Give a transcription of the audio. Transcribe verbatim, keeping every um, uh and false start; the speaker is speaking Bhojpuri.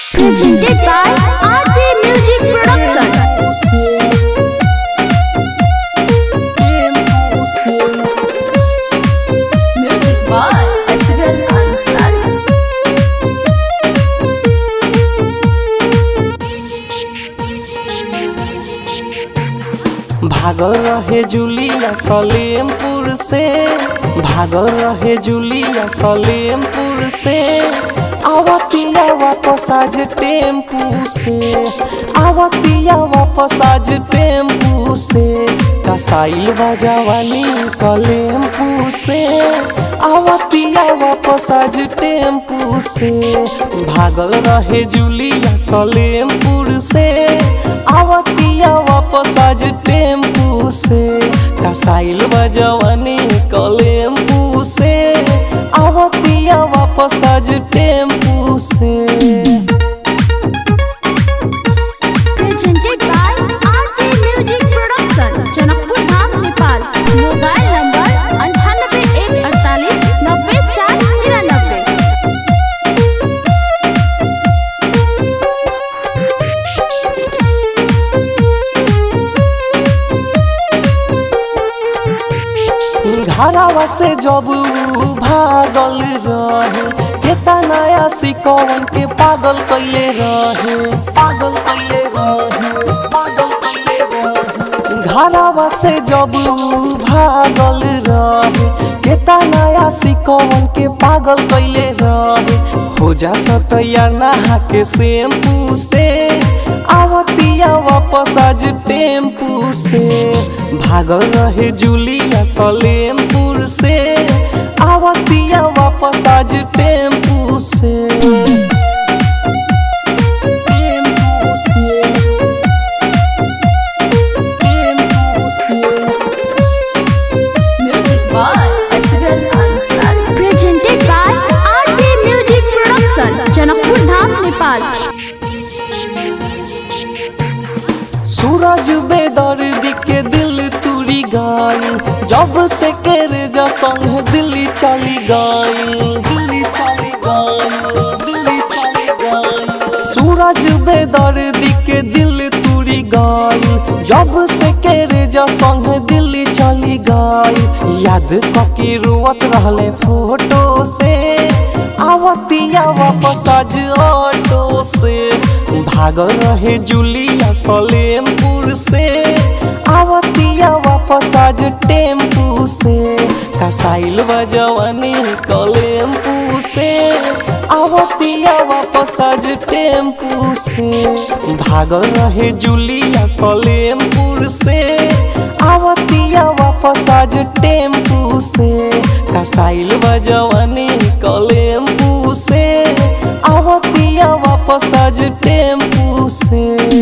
Presented by R J Music Production. Music by Asghar Ansari. भागल रहे जूलिया सलेमपुर से, भागल रहे जूलिया सलेमपुर से, आवतिया वापस आज टेम्पू से, आवतिया वापस आज टेम्पू से, कसाइल बजावानी कलेमपू से, आवतिया वापस आज टेम्पू से। भागल रहे जूलिया सलेमपुर से, आवतिया वापस आज टेम्पू से, कसाइल बजावानी कलेमपू से, आवतिया वापस आज टेम्पू से। Presented by R J Music Production, Janakpur Dham Nepal. Mobile number अंठानबे एक अड़तालीस नब्बे चार तिरानबे। घरवा से जब भागल रहे, केता नया सिकवन के पागल कैले रहे, पागल कैले रहे, पागल कैले रहे। घरवा से जब भागल रहे, केता नया सिकवन के पागल कैले रहे। हो जा सतैया नहा के शैम्पू से, आवतिया वापस आज टेम्पू से। भागल रहे जूलिया सलेमपुर से, आवतिया वापस आज टेम्पू से, टेम्पू से, टेम्पू से। Music by Asghar Ansari. Presented by R J Music Production, Janakpur Dham Nepal. सूरज बेदर्दी के दिल तुरी गई, जब से केरे जा संग दिल्ली चली गई, दिल्ली चली गई, दिल्ली चली गई। सूरज बेदर्दी के दिल तुरी गई, जब से केरे जा संग दिल्ली चली गई। याद ककी रुवत रहले फोटो से, आवतिया वापस आज ऑटो से। भागल रहे जूलिया सलेमपुर से, आवतिया वापस आज टेम्पू से, कसाइल बजावानी कलेमपू से, आवतिया वापस आज टेम्पू से। भागल रहे जूलिया सलेमपुर से, आवतिया वापस आज टेम्पू से, कसाइल बजावानी कलेमपू से, आवतिया वापस आज टेम्पू से।